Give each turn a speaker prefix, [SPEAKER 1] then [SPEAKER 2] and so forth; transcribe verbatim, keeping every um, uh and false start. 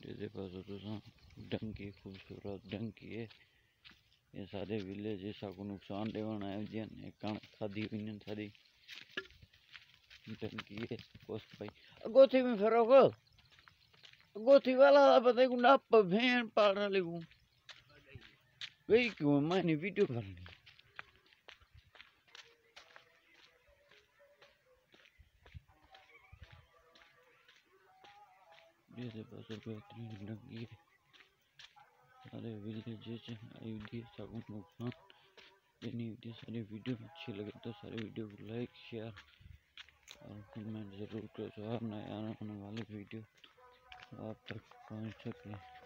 [SPEAKER 1] ये पास डंकी खूबसूरत डंकी है। ये सारे विलेज ऐसा को नुकसान देवन आए जन कणक खादी हुई सारी डंकी है। कोस्ट भाई गोथी में फेरो को गोथी वाला पता को ना भेड़ पाल रहा लेगू वही क्यों मैंने वीडियो करनी ये पास बेहतरीन डंकी है। सारे विलेज अयोध्या सब नुकसान यानी सारी वीडियो अच्छी लगे तो सारे वीडियो को लाइक शेयर और कमेंट जरूर करें। नए आने वाले वीडियो आप तक पहुंच सके।